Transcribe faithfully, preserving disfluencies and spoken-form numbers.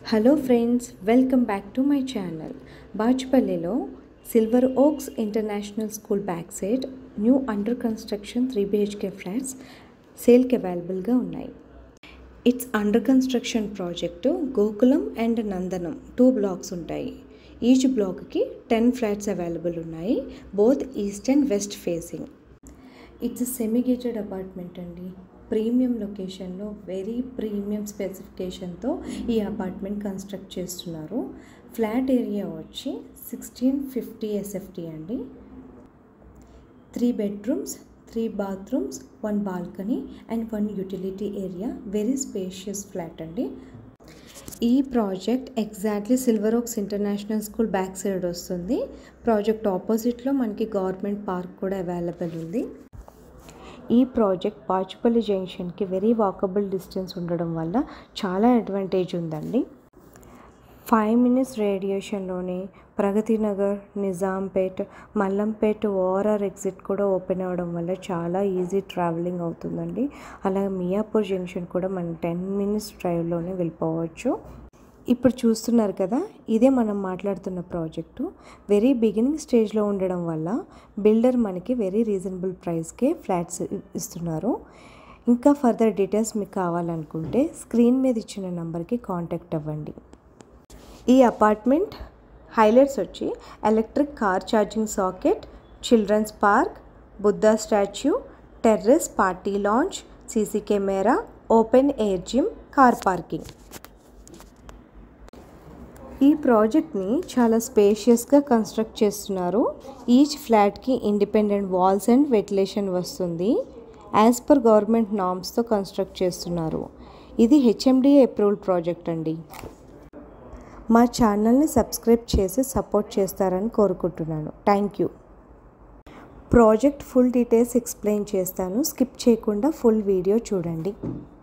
Hello friends, welcome back to my channel. బాచ్పల్లిలో silver oaks international school back side new under construction three BHK flats సేల్కి అవైలబుల్గా ఉన్నాయి. It's under construction project Gokulam and Nandanam two blocks ఉంటాయి. Each బ్లాక్కి ten flats available ఉన్నాయి, both east and west facing. It's semi gated apartment అండి. Premium లొకేషన్లో very premium స్పెసిఫికేషన్తో ఈ అపార్ట్మెంట్ కన్స్ట్రక్ట్ చేస్తున్నారు. ఫ్లాట్ ఏరియా వచ్చి సిక్స్టీన్ ఫిఫ్టీ ఎస్ఎఫ్టీ అండి. Three bedrooms, three bathrooms, one balcony and one utility area. Very spacious flat అండి. ఈ project exactly silver oaks international school back side వస్తుంది. Project ఆపోజిట్లో మనకి గవర్నమెంట్ పార్క్ కూడా available ఉంది. ఈ ప్రాజెక్ట్ బాచ్పల్లి జంక్షన్కి వెరీ వాకబుల్ డిస్టెన్స్ ఉండడం వల్ల చాలా అడ్వాంటేజ్ ఉందండి. ఫైవ్ మినిట్స్ రేడియేషన్లోనే ప్రగతి నగర్, నిజాంపేట్, మల్లంపేట్ ఓఆర్ఆర్ ఎగ్జిట్ కూడా ఓపెన్ అవ్వడం వల్ల చాలా ఈజీ ట్రావెలింగ్ అవుతుందండి. అలాగే మియాపూర్ జంక్షన్ కూడా మనం టెన్ మినిట్స్ డ్రైవ్లోనే వెళ్ళిపోవచ్చు. ఇప్పుడు చూస్తున్నారు కదా, ఇదే మనం మాట్లాడుతున్న ప్రాజెక్టు. వెరీ బిగినింగ్ స్టేజ్లో ఉండడం వల్ల బిల్డర్ మనకి వెరీ రీజనబుల్ ప్రైస్కే ఫ్లాట్స్ ఇస్తున్నారు. ఇంకా ఫర్దర్ డీటెయిల్స్ మీకు కావాలనుకుంటే స్క్రీన్ మీద ఇచ్చిన నెంబర్కి కాంటాక్ట్ అవ్వండి. ఈ అపార్ట్మెంట్ హైలైట్స్ వచ్చి electric car charging socket, children's park, Buddha statue, terrace, party lounge, CC camera, open air gym, car parking. ఈ ప్రాజెక్ట్ని చాలా స్పేషియస్గా కన్స్ట్రక్ట్ చేస్తున్నారు. ఈచ్ ఫ్లాట్కి ఇండిపెండెంట్ వాల్స్ అండ్ వెంటిలేషన్ వస్తుంది. యాజ్ పర్ గవర్నమెంట్ నామ్స్తో కన్స్ట్రక్ట్ చేస్తున్నారు. ఇది హెచ్ఎండిఏ అప్రూవ్డ్ ప్రాజెక్ట్ అండి. మా ఛానల్ని సబ్స్క్రైబ్ చేసి సపోర్ట్ చేస్తారని కోరుకుంటున్నాను. Thank you. Project full details explain చేస్తాను. స్కిప్ చేయకుండా ఫుల్ వీడియో చూడండి.